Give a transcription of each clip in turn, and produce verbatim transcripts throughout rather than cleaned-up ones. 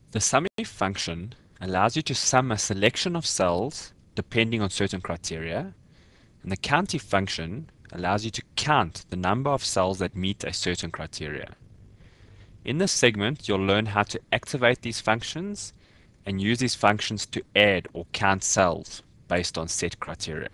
The SUMIF function allows you to sum a selection of cells depending on certain criteria, and the COUNTIF function allows you to count the number of cells that meet a certain criteria. In this segment, you'll learn how to activate these functions and use these functions to add or count cells based on set criteria.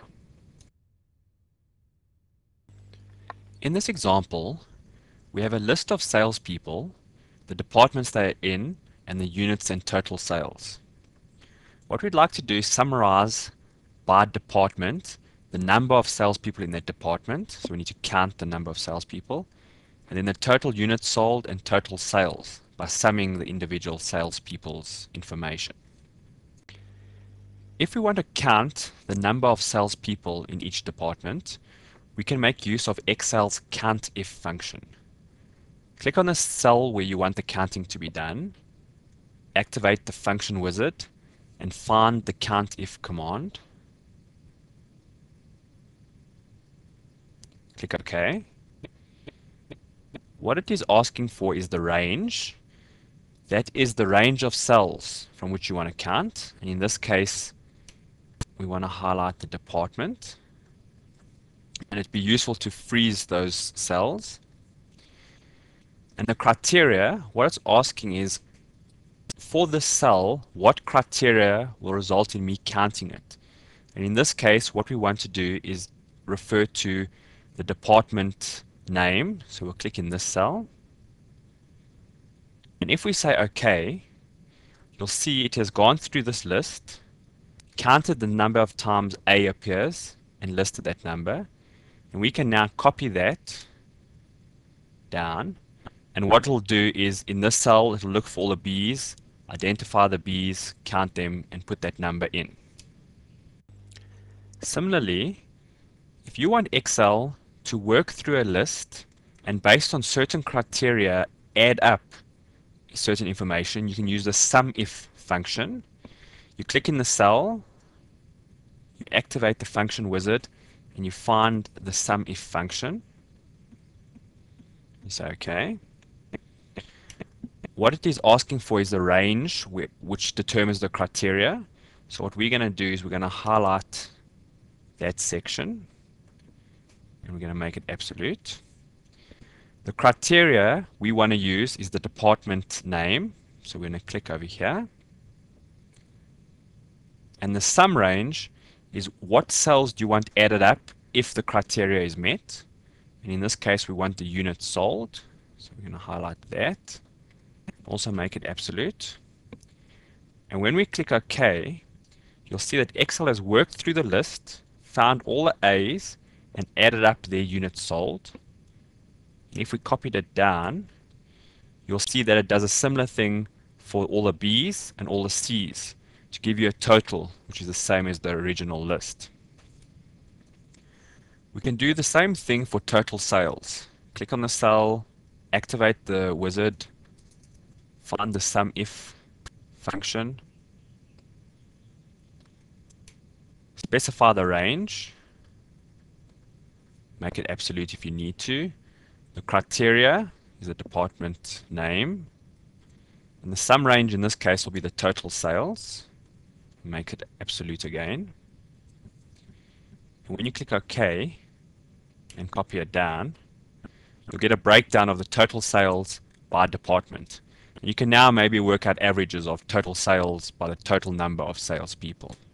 In this example, we have a list of salespeople, the departments they are in, and the units and total sales. What we'd like to do is summarize by department the number of salespeople in that department. So we need to count the number of salespeople, and then the total units sold and total sales by summing the individual salespeople's information. If we want to count the number of salespeople in each department, we can make use of Excel's COUNTIF function. Click on the cell where you want the counting to be done, activate the function wizard, and find the COUNTIF command. Click OK. What it is asking for is the range. That is the range of cells from which you want to count. And in this case, we want to highlight the department. And it'd be useful to freeze those cells. And the criteria, what it's asking is, for this cell, what criteria will result in me counting it? And in this case, what we want to do is refer to the department name. So we'll click in this cell. And if we say OK, you'll see it has gone through this list, counted the number of times A appears, and listed that number. And we can now copy that down. And what it'll do is, in this cell, it'll look for all the B's, identify the B's, count them, and put that number in. Similarly, if you want Excel to work through a list and based on certain criteria add up certain information, you can use the SUMIF function. You click in the cell, you activate the function wizard, and you find the SUMIF function. You say OK. What it is asking for is the range which determines the criteria. So what we're going to do is we're going to highlight that section and we're going to make it absolute. The criteria we want to use is the department name. So we're going to click over here. And the sum range is what cells do you want added up if the criteria is met. And in this case, we want the units sold. So we're going to highlight that. Also make it absolute. And when we click OK, you'll see that Excel has worked through the list, found all the A's, and added up their units sold. And if we copied it down, you'll see that it does a similar thing for all the B's and all the C's to give you a total, which is the same as the original list. We can do the same thing for total sales. Click on the cell, activate the wizard, find the SUMIF function, specify the range, make it absolute if you need to. The criteria is the department name, and the sum range in this case will be the total sales. Make it absolute again. And when you click OK and copy it down, you'll get a breakdown of the total sales by department. You can now maybe work out averages of total sales by the total number of salespeople.